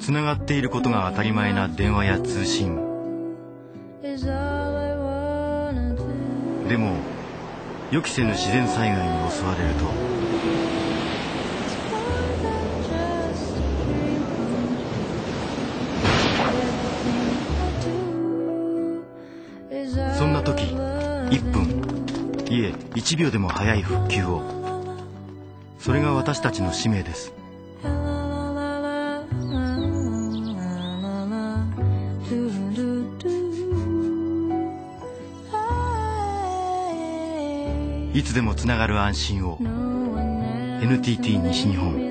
つながっていることが当たり前な電話や通信。でも予期せぬ自然災害に襲われるとそんな時1分いえ1秒でも早い復旧を、それが私たちの使命です。いつでもつながる安心を。 NTT 西日本